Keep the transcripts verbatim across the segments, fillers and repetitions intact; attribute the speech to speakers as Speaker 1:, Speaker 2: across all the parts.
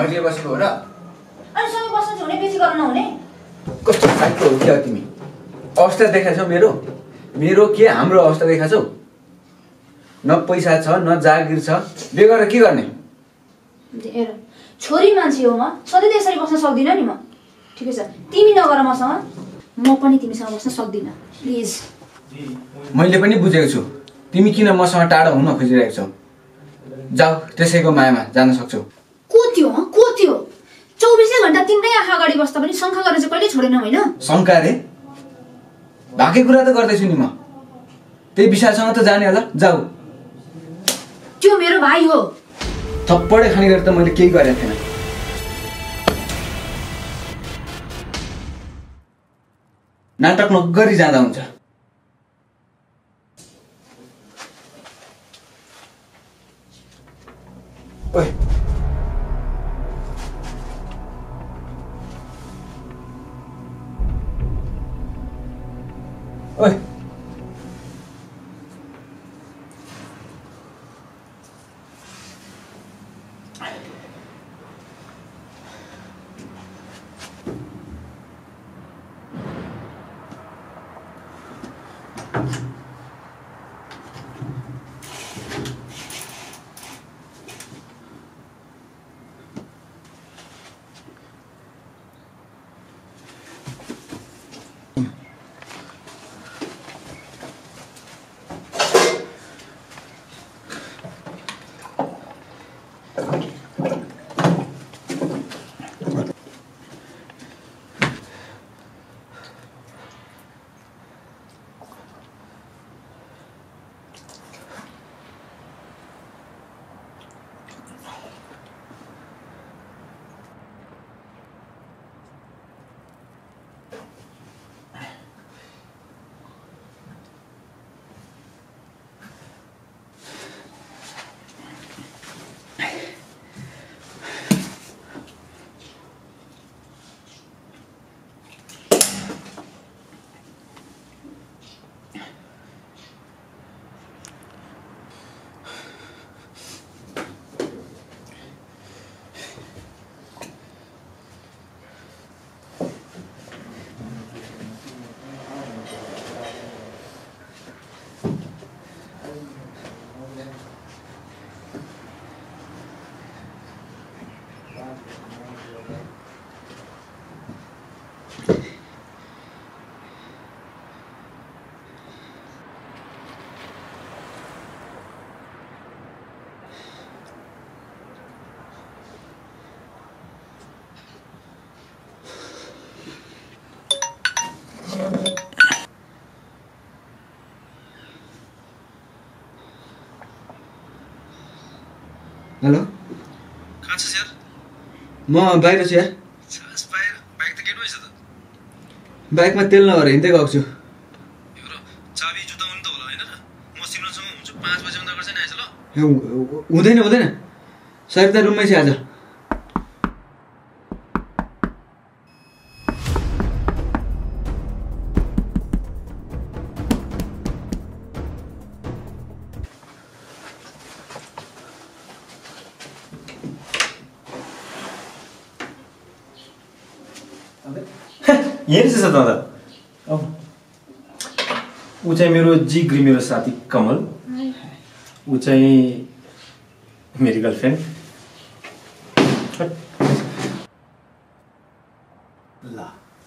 Speaker 1: मैले बसेको हो र?
Speaker 2: अनि सँगै बस्नु छ भने बेसी गर्न नहुने?
Speaker 1: कस्तो खालको हो क्या तिमी? अवस्था देखाछौ मेरो? मेरो के हाम्रो अवस्था देखाछौ? न पैसा छ न जागिर छ, बे गरेर के गर्ने?
Speaker 2: हेर छोरी मान्छे हो म, सधैँ त्यसरी बस्न सक्दिनँ नि म। ठिकै छ, तिमी नगर मसँग, म पनि तिमीसँग बस्न सक्दिनँ प्लिज।
Speaker 1: मैले पनि बुझेको छु तिमी किन मसँग टाढा हुन खोजिरहेको छौ। जाऊ त्यसैको मायामा जान सक्छौ।
Speaker 2: को थियो को थियो? चौबिसै घन्टा तिम्रै आँखा अगाडि बस्दा पनि शङ्का गरेर चाहिँ कहिले छोडेन होइन?
Speaker 1: शङ्का रे? भाकै कुरा त गर्दैछु नि म। त्यही विशालसँग त जाने होला, जाऊ।
Speaker 2: त्यो मेरो भाइ हो।
Speaker 1: थप्पडै खाने गरी त मैले केही गरेको थिएन। नाटक नगरी जाँदा हुन्छ। ओइ ओइ हेलो
Speaker 3: कहाँ छस् यार?
Speaker 1: म बाहिर छु यार।
Speaker 3: छस् बाहिर? बाइक त केटो रहेछ त?
Speaker 1: बाइकमा तेल नभएर हिँड्दै गएको छु।
Speaker 3: हेर चाबी जुटाउनु त होला होइन र? म सिमरनसँग हुन्छु, पाँच बजीभन्दा अगाडि चाहिँ आएछ ल?
Speaker 1: हुँदैन हुँदैन, सरिता रुममै छ आज।
Speaker 3: यही रहेछ दादा। अब ऊ चाहिँ मेरो जिग्री, मेरो साथी कमल। ऊ चाहिँ मेरो गर्लफ्रेन्ड। ला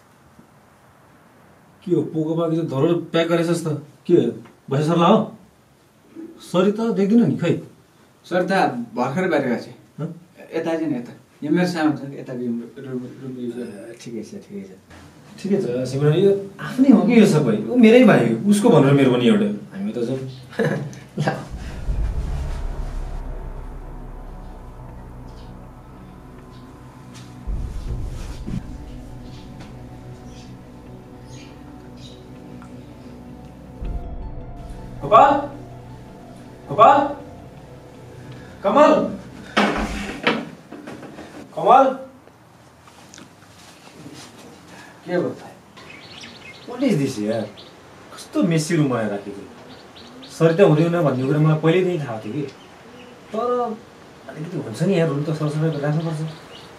Speaker 3: के हो पोको बाँकी चाहिँ धरो प्याक गरेछस् त? के भैसा सर्ला हो? सरी त देख्दिनँ नि खै।
Speaker 1: सरिता भर्खरै बाहिर गएको छ। यता चाहिँ नि यता, यो मेरो सामान छ, यता ठिकै छ ठिकै छ
Speaker 3: ठिकै छ। सिमरन यो आफ्नै हो कि यो सबै? ऊ मेरै भाइ, उसको भनेर मेरो पनि एउटै, हामी त जाउँ। गोपाल गोपाल कमल कमल
Speaker 1: के भयो?
Speaker 3: वाट इज दिस यार? कस्तो मेसी रुम आएर राखेको। सरिता हुँदैन भन्ने कुरा मलाई पहिल्यैदेखि थाहा थियो कि, तर अलिकति हुन्छ नि यार, रुम त सरसफाइ राख्नुपर्छ।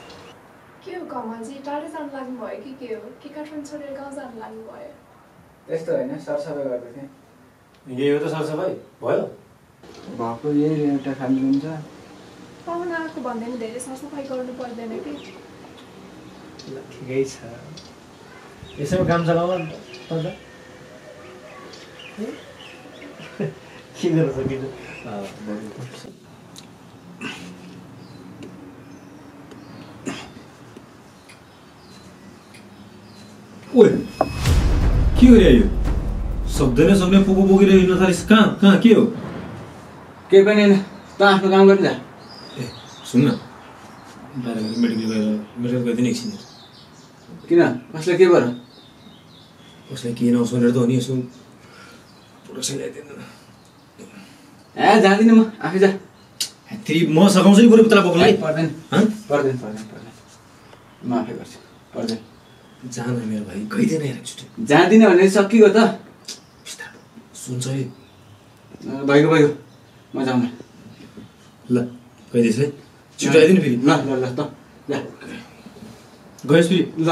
Speaker 4: कमलजी टाढो जानु लाग्नु भयो कि के हो कि काठमाडौँ छोडेर गाउँ जानु लाग्नु भयो
Speaker 1: यस्तो होइन सरसफाइ गर्दै थिएँ
Speaker 3: यही हो त सरसफाइ भयो
Speaker 1: भएको यही एउटा खाली हुन्छ
Speaker 4: पाहुना आएको भन्दा पनि धेरै सरसफाइ गर्नु पर्दैन कि
Speaker 3: ल ठिकै छ यसैमा काम चलाउला अन्त के गर्न सकिन्छ ओए के गरे यो सक्दै नसक्ने पोको बोकेर हिँड्न थालिस् कहाँ कहाँ के हो
Speaker 1: केही पनि होइन त आफ्नो काम गर्नु जा
Speaker 3: ए सुन न बाहिर गएर मेडिकल गएर मेडिकल गइदिने एकछिन
Speaker 1: किन कसले के गर
Speaker 3: कसलाई के नसुनेर त हो नि यसो प्रोडक्सन ल्याइदिनु
Speaker 1: ए जाँदिनँ म आफै जा
Speaker 3: फेरि म सघाउँछु नि बरु पुतला बोक्नलाई
Speaker 1: पर्दैन
Speaker 3: हँ
Speaker 1: पर्दैन पर्दैन पर्दैन म आफै गर्छु पर्दैन
Speaker 3: जान मेरो भाइ गइदिएन हेर छुट्टी
Speaker 1: जाँदिनँ भने सकियो त
Speaker 3: सुन्छ है
Speaker 1: भइगयो भइगयो म जाउँ
Speaker 3: ल गइदिएछ है छिटो आइदिनु फेरि
Speaker 1: ल ल ल त जा
Speaker 3: गएस् फेरि
Speaker 1: ल ल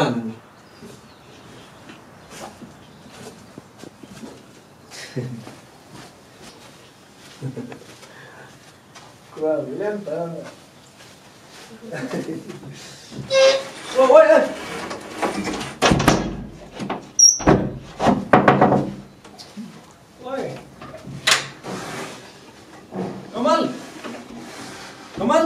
Speaker 3: कमल कमल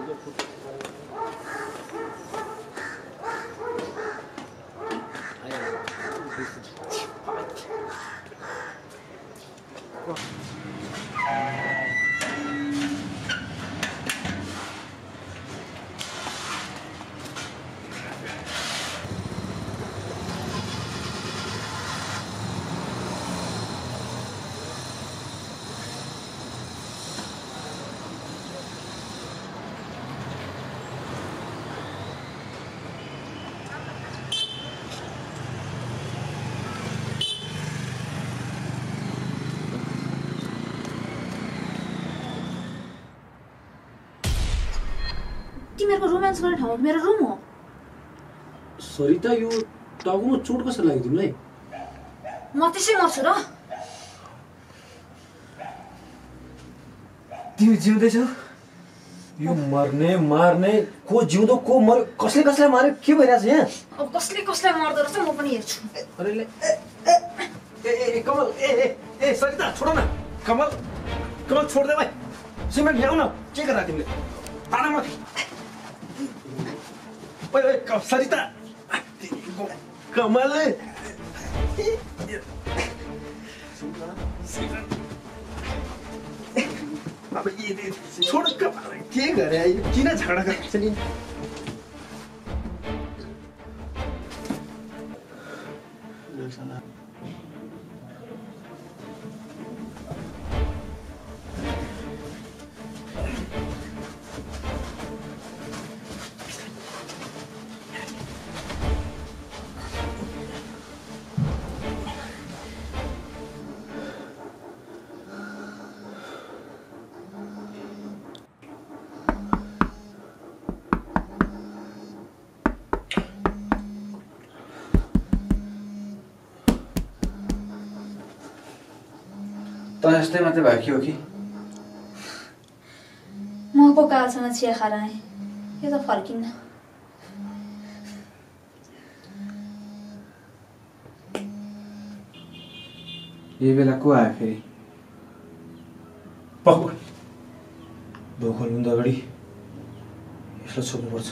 Speaker 2: तिमीहरूको रोमान्स गर्ने ठाउँमा मेरो रुम हो
Speaker 5: सरिता यो टाउकोमा चोट कसरी लाग्यो तिमीलाई
Speaker 2: म त्यसै मर्छु र
Speaker 3: तिमी जिउँदैछौ यो मर्ने मार्ने को जिउँदो को मर कसले कसलाई मार्यो के भइरहेछ यहाँ
Speaker 2: अब कसले कसलाई मर्दो रहेछ म पनि हेर्छु
Speaker 3: अरे ले ए ए कमल ए ए ए सरिता छोड न कमल कमल छोड दे भाइ सिमेन्ट ल्याउ न के गरा तिमीले ताना माथि ओए ओए क सरिता कमल अब ये छोड कमल के गरे यो किन झगडा गर्छ नि
Speaker 1: त जस्तै मात्रै भयो कि हो कि
Speaker 2: म पो कालसँग चिया खाएर आएँ यो त फर्किन्न
Speaker 1: यही बेला को आयो फेरि
Speaker 3: पक्क भोक खोल्नुभन्दा अगाडि यसलाई छोप्नुपर्छ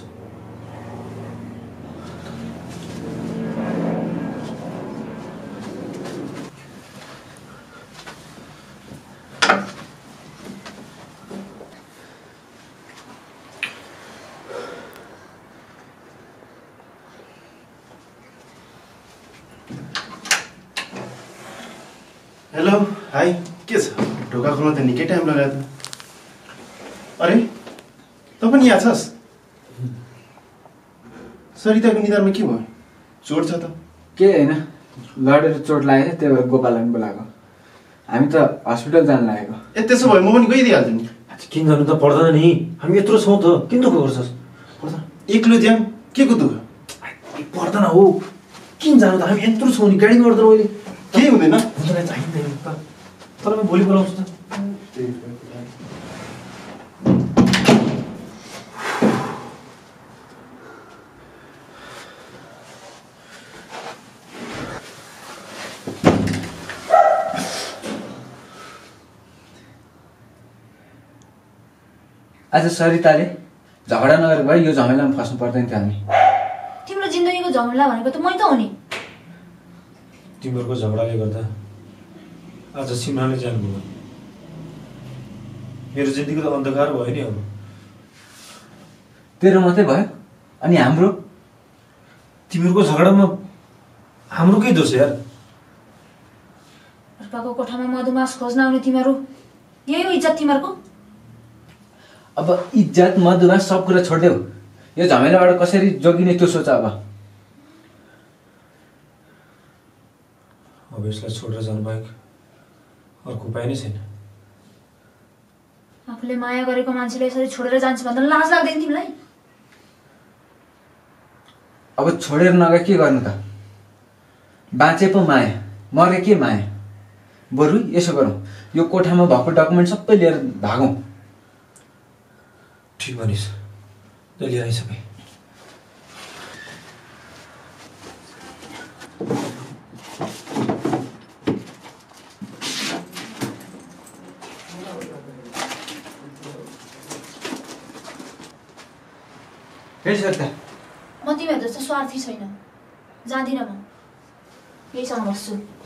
Speaker 5: हेलो हाई के छ ढोका खोल्न त निकै टाइम लगायो त अरे तँ पनि यहाँ छस् सरिताको निधारमा के भयो चोट छ त
Speaker 1: के होइन लडेर चोट लागेको थियो त्यही भएर गोपाललाई पनि बोलाएको हामी त हस्पिटल जान लागेको
Speaker 5: ए त्यसो भए म पनि गइदिइहाल्छु नि
Speaker 3: किन गर्नु त पर्दैन नि हामी यत्रो छौँ त किन दुःख गर्छस् पर्दैन
Speaker 5: एक्लो ज्याम के को दुःख
Speaker 3: पर्दैन हो किन जानु त हामी यत्रो छौँ नि गाडी गर्दैन अहिले
Speaker 5: केही हुँदैन
Speaker 3: हुँदैन चाहिँदैन त तर म भोलि बोलाउँछु त
Speaker 1: आज सरिताले झगडा नगरेको भए यो झमेलामा फस्नु पर्दैन थियो हामी।
Speaker 2: तिम्रो जिन्दगीको झमेला भनेको त मै त हो नि।
Speaker 3: तिमीहरूको झगडाले गर्दा आज सिमराले जानुभयो। मेरो जिन्दगी त अन्धकार भयो नि अब।
Speaker 1: तेरो मात्रै भयो अनि हाम्रो?
Speaker 3: तिमीहरूको झगडामा हाम्रो के दोष यार?
Speaker 2: अर्काको कोठामा मधुमास खोज्न आउने तिमीहरू, यही हो इज्जत तिमीहरूको?
Speaker 1: अब इज्जत मधुमास सब कुरा छोडिदेऊ, यो झमेलाबाट कसरी जोगिने त्यो सोच। अब
Speaker 3: अब यसलाई छोडेर जानु बाहेक अर्को उपाय नै छैन।
Speaker 2: आफूले माया गरेको मान्छेले यसरी छोडेर जान्छ भन्दा लाज लाग्दैन तिमीलाई?
Speaker 1: अब छोडेर नगए के गर्नु त? बाँचे पो माया, मरे के माया। बरु यसो गरौँ, यो कोठामा भएको डकुमेन्ट सबै लिएर भागौँ।
Speaker 3: ठिक भनिस्, लिएर आइ सबै।
Speaker 1: हे सरिता,
Speaker 2: म तिमीहरू जस्तो स्वार्थी छैन, जाँदिनँ म, यहीसँग बस्छु।